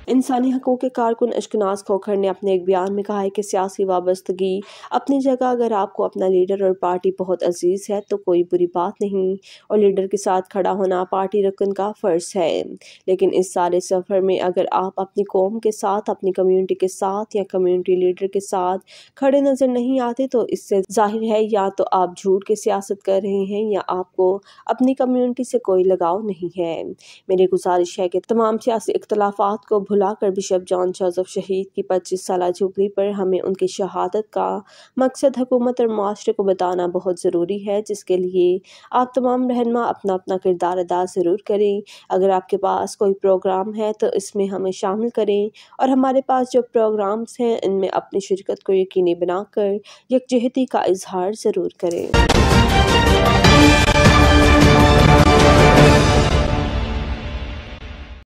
इंसानी हकूक़ के कारकुन अशकनाज़ खोखर ने अपने एक बयान में कहा है कि सियासी वाबस्तगी अपनी जगह, अगर आपको अपना लीडर और पार्टी बहुत अजीज़ है तो कोई बुरी बात नहीं, और लीडर के साथ खड़ा होना पार्टी रुकन का फ़र्ज़ है। लेकिन इस सारे सफ़र में अगर आप अपनी कौम के साथ, अपनी कम्यूनिटी के साथ या कम्यूनिटी लीडर के साथ खड़े नज़र नहीं आते तो इससे ज़ाहिर है या तो आप झूठ की सियासत कर रहे हैं या आपको अपनी कम्यूनिटी से कोई लगाव नहीं है। मेरी गुजारिश है कि तमाम सियासी इख्तलाफात को भुलाकर बिशप जॉन जोसेफ शहीद की 25 साला जुबली पर हमें उनकी शहादत का मकसद हुकूमत और माशरे को बताना बहुत ज़रूरी है, जिसके लिए आप तमाम रहनुमा अपना अपना किरदार अदा ज़रूर करें। अगर आपके पास कोई प्रोग्राम है तो इसमें हमें शामिल करें, और हमारे पास जो प्रोग्राम्स हैं इनमें अपनी शिरकत को यकीनी बनाकर यकजहती का इजहार ज़रूर करें।